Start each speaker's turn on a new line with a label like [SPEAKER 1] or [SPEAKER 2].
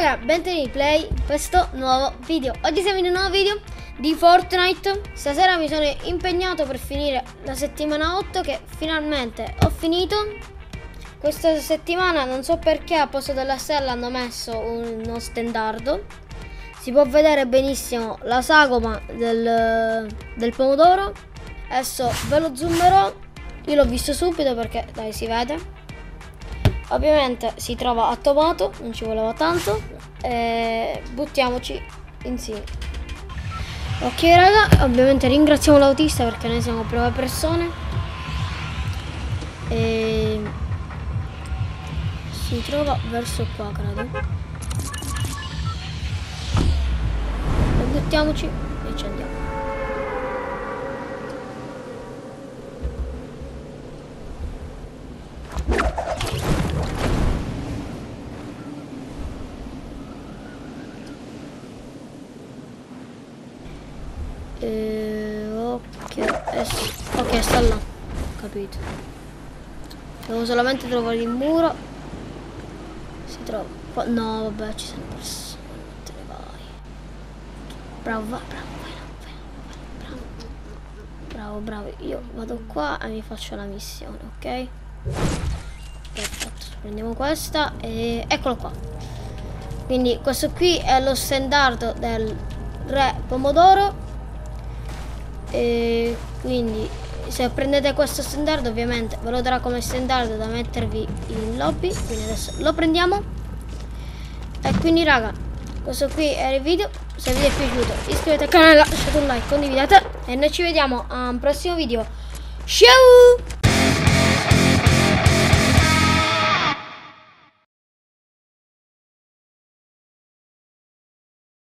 [SPEAKER 1] Buonasera, benvenuti in Play, questo nuovo video. Oggi siamo in un nuovo video di Fortnite. Stasera mi sono impegnato per finire la settimana 8 che finalmente ho finito. Questa settimana non so perché al posto della stella hanno messo uno stendardo. Si può vedere benissimo la sagoma del pomodoro. Adesso ve lo zoomerò. Io l'ho visto subito perché dai si vede. Ovviamente si trova attomato, non ci voleva tanto. Buttiamoci insieme. Ok raga, ovviamente ringraziamo l'autista perché noi siamo brave persone. Si trova verso qua, credo. E buttiamoci e ci andiamo. Ok, sta là, ho capito. Devo solamente trovare il muro. Si trova qua. No, vabbè, ci sono persone. Te ne vai. Bravo. Io vado qua e mi faccio la missione, ok? Perfetto, prendiamo questa e eccolo qua. Quindi questo qui è lo stendardo del re pomodoro. E quindi se prendete questo stendardo ovviamente ve lo darà come stendardo da mettervi in lobby. Quindi adesso lo prendiamo. E quindi raga, questo qui era il video. Se vi è piaciuto iscrivetevi al canale, lasciate un like, condividete e noi ci vediamo a un prossimo video. Ciao!